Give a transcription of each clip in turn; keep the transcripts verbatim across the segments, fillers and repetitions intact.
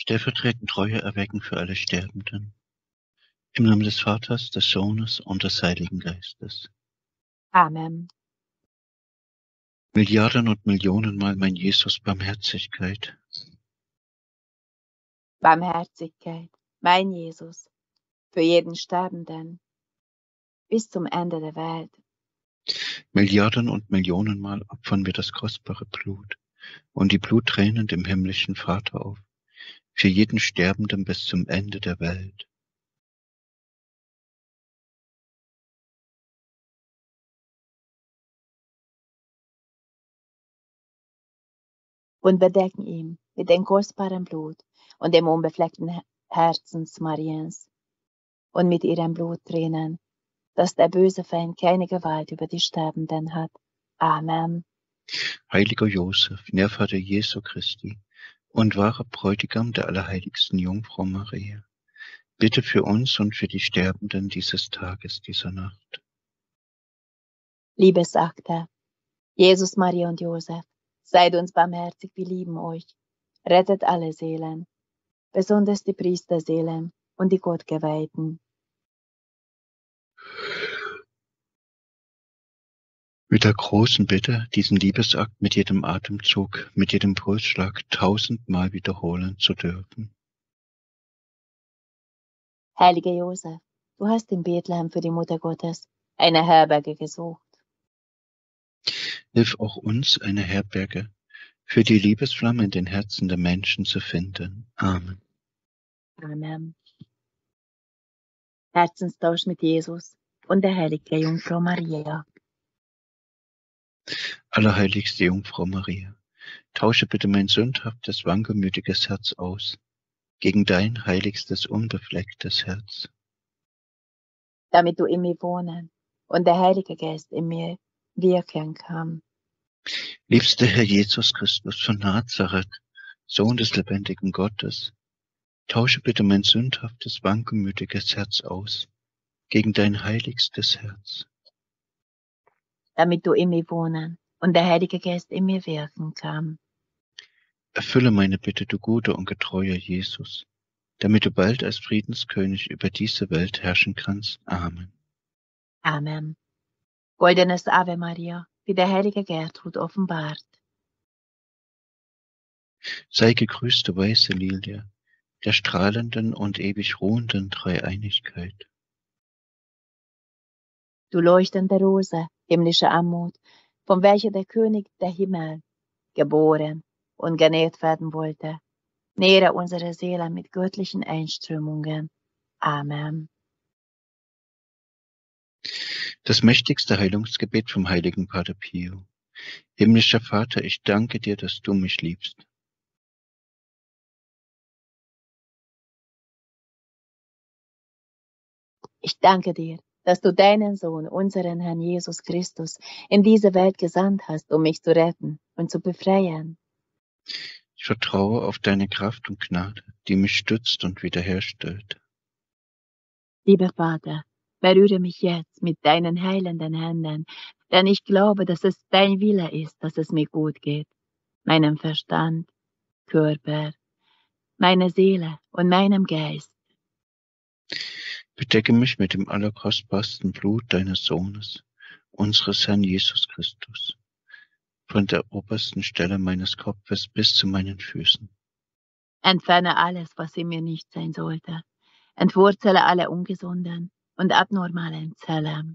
stellvertretend Treue erwecken für alle Sterbenden. Im Namen des Vaters, des Sohnes und des Heiligen Geistes. Amen. Milliarden und Millionenmal, mein Jesus, Barmherzigkeit. Barmherzigkeit, mein Jesus, für jeden Sterbenden, bis zum Ende der Welt. Milliarden und Millionenmal opfern wir das kostbare Blut und die Bluttränen dem himmlischen Vater auf, für jeden Sterbenden bis zum Ende der Welt. Und bedecken ihn mit dem kostbaren Blut und dem unbefleckten Herzens Mariens und mit ihren Bluttränen, dass der böse Feind keine Gewalt über die Sterbenden hat. Amen. Heiliger Josef, Nährvater Jesu Christi und wahrer Bräutigam der allerheiligsten Jungfrau Maria, bitte für uns und für die Sterbenden dieses Tages, dieser Nacht. Liebesakte, Jesus, Maria und Josef, seid uns barmherzig, wir lieben euch. Rettet alle Seelen, besonders die Priesterseelen und die Gottgeweihten. Mit der großen Bitte, diesen Liebesakt mit jedem Atemzug, mit jedem Pulsschlag tausendmal wiederholen zu dürfen. Heiliger Josef, du hast in Bethlehem für die Mutter Gottes eine Herberge gesucht. Hilf auch uns, eine Herberge für die Liebesflamme in den Herzen der Menschen zu finden. Amen. Amen. Herzenstausch mit Jesus und der heiligen Jungfrau Maria. Allerheiligste Jungfrau Maria, tausche bitte mein sündhaftes, wankelmütiges Herz aus gegen dein heiligstes, unbeflecktes Herz. Damit du in mir wohnen und der Heilige Geist in mir wirken kann. Liebster Herr Jesus Christus von Nazareth, Sohn des lebendigen Gottes, tausche bitte mein sündhaftes, wankelmütiges Herz aus gegen dein heiligstes Herz. Damit du in mir wohnen und der Heilige Geist in mir wirken kann. Erfülle meine Bitte, du guter und getreuer Jesus, damit du bald als Friedenskönig über diese Welt herrschen kannst. Amen. Amen. Goldenes Ave Maria, wie der heilige Gertrud offenbart. Sei gegrüßt, du weiße Lilie, der strahlenden und ewig ruhenden Dreieinigkeit. Du leuchtende Rose, himmlische Anmut, von welcher der König der Himmel geboren und genährt werden wollte, nähre unsere Seele mit göttlichen Einströmungen. Amen. Das mächtigste Heilungsgebet vom heiligen Pater Pio. Himmlischer Vater, ich danke dir, dass du mich liebst. Ich danke dir, dass du deinen Sohn, unseren Herrn Jesus Christus, in diese Welt gesandt hast, um mich zu retten und zu befreien. Ich vertraue auf deine Kraft und Gnade, die mich stützt und wiederherstellt. Lieber Vater, berühre mich jetzt mit deinen heilenden Händen, denn ich glaube, dass es dein Wille ist, dass es mir gut geht. Meinem Verstand, Körper, meiner Seele und meinem Geist. Bedecke mich mit dem allerkostbarsten Blut deines Sohnes, unseres Herrn Jesus Christus, von der obersten Stelle meines Kopfes bis zu meinen Füßen. Entferne alles, was in mir nicht sein sollte. Entwurzele alle ungesunden und abnormalen Zellen.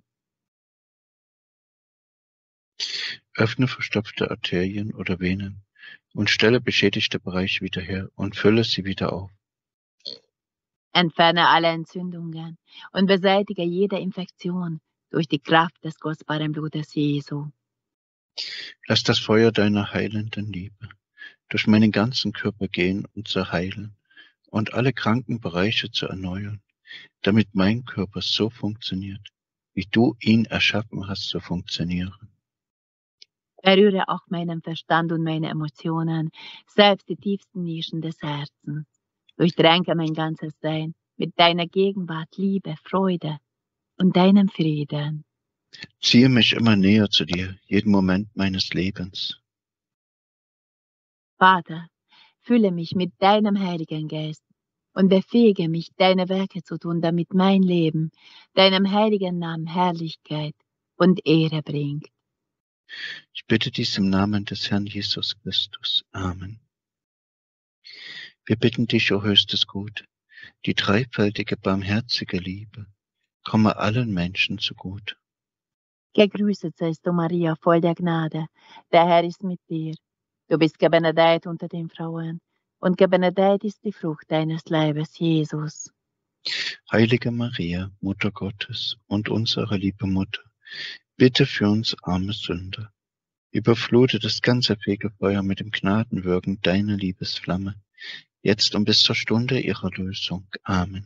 Öffne verstopfte Arterien oder Venen und stelle beschädigte Bereiche wieder her und fülle sie wieder auf. Entferne alle Entzündungen und beseitige jede Infektion durch die Kraft des kostbaren Blutes Jesu. Lass das Feuer deiner heilenden Liebe durch meinen ganzen Körper gehen und zu heilen und alle kranken Bereiche zu erneuern, damit mein Körper so funktioniert, wie du ihn erschaffen hast zu funktionieren. Berühre auch meinen Verstand und meine Emotionen, selbst die tiefsten Nischen des Herzens. Durchtränke mein ganzes Sein mit deiner Gegenwart, Liebe, Freude und deinem Frieden. Ziehe mich immer näher zu dir, jeden Moment meines Lebens. Vater, fülle mich mit deinem Heiligen Geist und befähige mich, deine Werke zu tun, damit mein Leben deinem heiligen Namen Herrlichkeit und Ehre bringt. Ich bitte dies im Namen des Herrn Jesus Christus. Amen. Wir bitten dich, o höchstes Gut, die dreifältige barmherzige Liebe, komme allen Menschen zugut. Gegrüßet seist du, Maria, voll der Gnade. Der Herr ist mit dir. Du bist gebenedeit unter den Frauen, und gebenedeit ist die Frucht deines Leibes, Jesus. Heilige Maria, Mutter Gottes und unsere liebe Mutter, bitte für uns arme Sünder. Überflute das ganze Fegefeuer mit dem Gnadenwirken deiner Liebesflamme, jetzt und bis zur Stunde ihrer Lösung. Amen.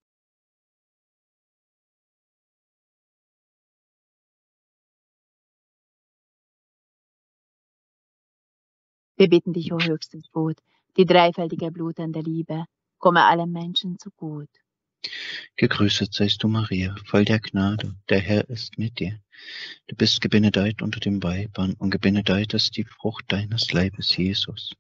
Wir bitten dich, o höchstes Gut, die dreifältige blutende Liebe, komme allen Menschen zugut. Gegrüßet seist du, Maria, voll der Gnade, der Herr ist mit dir. Du bist gebenedeit unter den Weibern, und gebenedeit ist die Frucht deines Leibes, Jesus.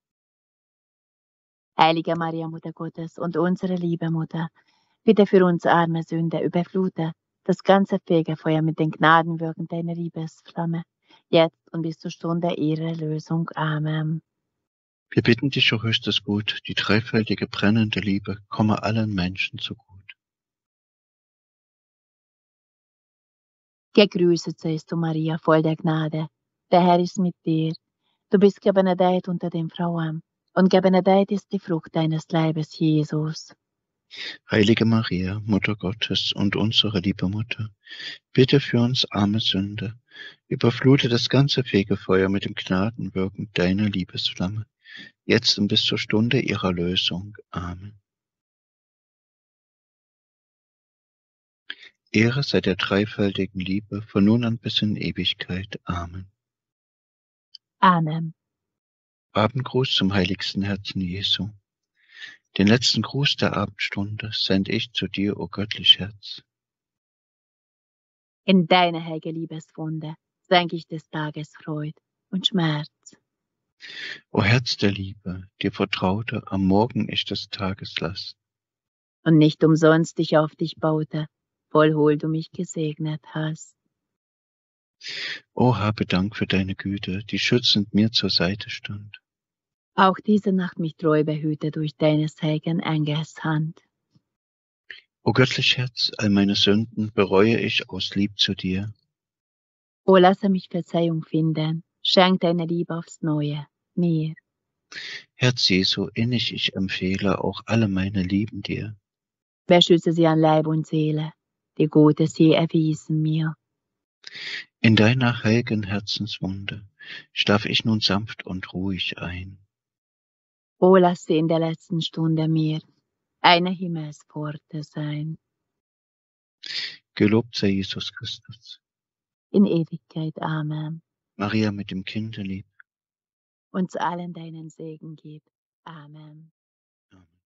Heilige Maria, Mutter Gottes und unsere liebe Mutter, bitte für uns arme Sünder, überflute das ganze Fegefeuer mit den Gnadenwirken deiner Liebesflamme, jetzt und bis zur Stunde ihrer Lösung. Amen. Wir bitten dich, o höchstes Gut, die dreifältige brennende Liebe, komme allen Menschen zugut. Gegrüßet seist du, Maria, voll der Gnade. Der Herr ist mit dir. Du bist gebenedeit unter den Frauen, und gebenedeit ist die Frucht deines Leibes, Jesus. Heilige Maria, Mutter Gottes und unsere liebe Mutter, bitte für uns arme Sünder, überflute das ganze Fegefeuer mit dem Gnadenwirken deiner Liebesflamme, jetzt und bis zur Stunde ihrer Lösung. Amen. Ehre sei der dreifältigen Liebe, von nun an bis in Ewigkeit. Amen. Amen. Abendgruß zum heiligsten Herzen Jesu. Den letzten Gruß der Abendstunde sende ich zu dir, o göttlich Herz. In deine heilige Liebeswunde senke ich des Tages Freud und Schmerz. O Herz der Liebe, dir vertraute am Morgen ich des Tages Last. Und nicht umsonst ich auf dich baute, voll Hohl du mich gesegnet hast. O habe Dank für deine Güte, die schützend mir zur Seite stand. Auch diese Nacht mich treu behüte durch deines heiligen Engels Hand. O göttlich Herz, all meine Sünden bereue ich aus Lieb zu dir. O lasse mich Verzeihung finden, schenk deine Liebe aufs Neue mir. Herz Jesu, innig ich empfehle auch alle meine Lieben dir. Beschütze sie an Leib und Seele, die Gute sie erwiesen mir. In deiner heiligen Herzenswunde schlaf ich nun sanft und ruhig ein. O lass sie in der letzten Stunde mir eine Himmelspforte sein. Gelobt sei Jesus Christus. In Ewigkeit. Amen. Maria mit dem Kinde lieb. Uns allen deinen Segen gib. Amen.